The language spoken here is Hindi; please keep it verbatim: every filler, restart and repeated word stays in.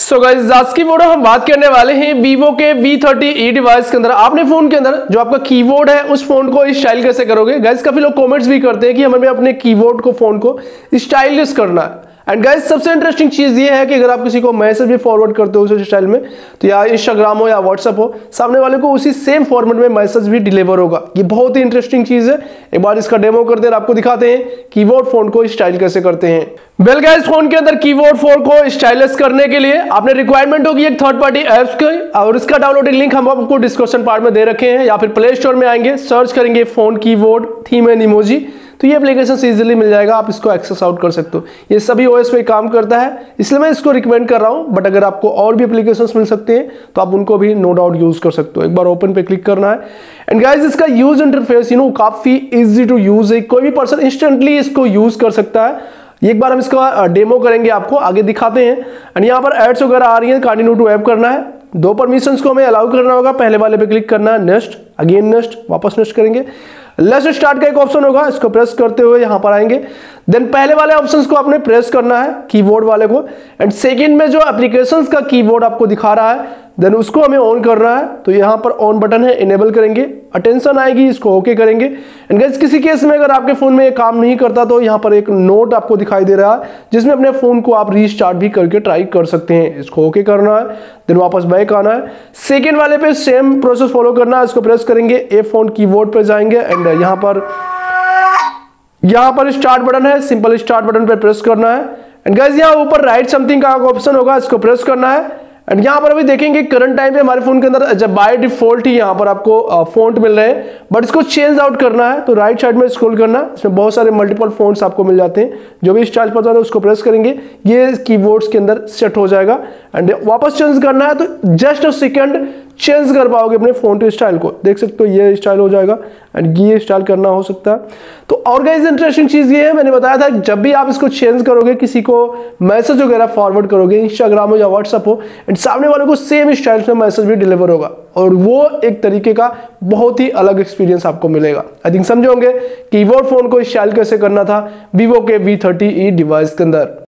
सो गाइस आज की वीडियो हम बात करने वाले हैं Vivo के वी थर्टी ई डिवाइस के अंदर आपने फोन के अंदर जो आपका कीबोर्ड है उस फोन को स्टाइल कैसे करोगे। गाइस काफी लोग कमेंट्स भी करते हैं कि हमें अपने कीबोर्ड को फोन को स्टाइलिश करना है। एंड गाइस सबसे इंटरेस्टिंग चीज ये है कि अगर आप किसी को मैसेज भी फॉरवर्ड करते हो उस स्टाइल में, तो या इंस्टाग्राम हो या व्हाट्सएप हो, सामने वाले को उसी सेम फॉर्मेट में मैसेज भी डिलीवर होगा। ये बहुत ही इंटरेस्टिंग चीज है। एक बार इसका डेमो करते हैं, आपको दिखाते हैं कीबोर्ड फोन को स्टाइल कैसे करते हैं। वेल गाइस फोन के अंदर कीबोर्ड फोन को स्टाइलिश करने के लिए आपने रिक्वायरमेंट होगी एक थर्ड पार्टी एप्स की, और इसका डाउनलोडिंग लिंक हम आपको डिस्क्रिप्शन पार्ट में दे रखे हैं, या फिर प्ले स्टोर में आएंगे, सर्च करेंगे phone keyboard theme and emoji, तो ये एप्लीकेशन इजीली मिल जाएगा, आप इसको एक्सेस आउट कर सकते हो। ये सभी ओएस पे काम करता है, इसलिए मैं इसको रिकमेंड कर रहा हूं। बट अगर आपको और भी एप्लीकेशंस मिल सकते हैं तो आप उनको भी नो डाउट यूज कर सकते हो। एक बार ओपन पे क्लिक करना है। एंड गाइस इसका यूज इंटरफेस यू नो काफी इजी टू यूज है, कोई भी पर्सन इंस्टेंटली इसको यूज कर सकता है। एक बार हम इसका डेमो करेंगे, आपको आगे दिखाते हैं। एंड यहाँ पर एड्स वगैरह आ रही है, कंटिन्यू टू ऐप करना है। दो परमिशंस को हमें अलाउ करना होगा। पहले वाले पे क्लिक करना है, नेक्स्ट, अगेन नेक्स्ट, वापस नेक्स्ट करेंगे। लेट्स स्टार्ट का एक ऑप्शन होगा, इसको प्रेस करते हुए यहां पर आएंगे। देन पहले वाले ऑप्शंस को आपने प्रेस करना है, कीबोर्ड वाले को। एंड सेकंड में जो एप्लीकेशंस का कीबोर्ड आपको दिखा रहा है, देन उसको हमें ऑन करना है। तो यहां पर ऑन बटन है, इनेबल करेंगे, अटेंशन आएगी, इसको ओके करेंगे। एंड गाइस किसी केस में अगर आपके फोन में ये काम नहीं करता तो यहां पर एक नोट आपको दिखाई दे रहा है, जिसमें अपने फोन को आप रीस्टार्ट भी करके ट्राई कर सकते हैं। इसको ओके करना है, देन वापस बैक आना है। सेकेंड वाले पे सेम प्रोसेस फॉलो करना है, इसको प्रेस करेंगे, ए फोन कीबोर्ड पे जाएंगे। एंड यहां पर यहां पर स्टार्ट बटन है, सिंपल स्टार्ट बटन पे प्रेस करना है। एंड गाइस यहां ऊपर राइट समथिंग का ऑप्शन होगा, इसको प्रेस करना है। एंड यहाँ पर अभी देखेंगे करंट टाइम पे हमारे फोन के अंदर जब बाय डिफॉल्ट ही यहाँ पर आपको फॉन्ट मिल रहे हैं, बट इसको चेंज आउट करना है तो राइट साइड में स्क्रॉल करना है। इसमें बहुत सारे मल्टीपल फॉन्ट्स आपको मिल जाते हैं, जो भी स्टाइल पता है उसको प्रेस करेंगे, ये कीबोर्ड्स के अंदर सेट हो जाएगा। एंड वापस चेंज करना है तो जस्ट अ सेकंड चेंज कर पाओगे अपने फोन के स्टाइल को, देख सकते हो ये स्टाइल हो जाएगा। एंड ये स्टाइल करना हो सकता है। तो और गाइस इंटरेस्टिंग चीज ये है, मैंने बताया था जब भी आप इसको चेंज करोगे, किसी को मैसेज वगैरह फॉरवर्ड करोगे, इंस्टाग्राम हो या व्हाट्सएप हो, एंड सामने वाले को सेम स्टाइल में मैसेज भी डिलीवर होगा, और वो एक तरीके का बहुत ही अलग एक्सपीरियंस आपको मिलेगा। आई थिंक समझे होंगे कीबोर्ड फोन को स्टाइल कैसे करना था Vivo के वी थर्टी ई डिवाइस के अंदर।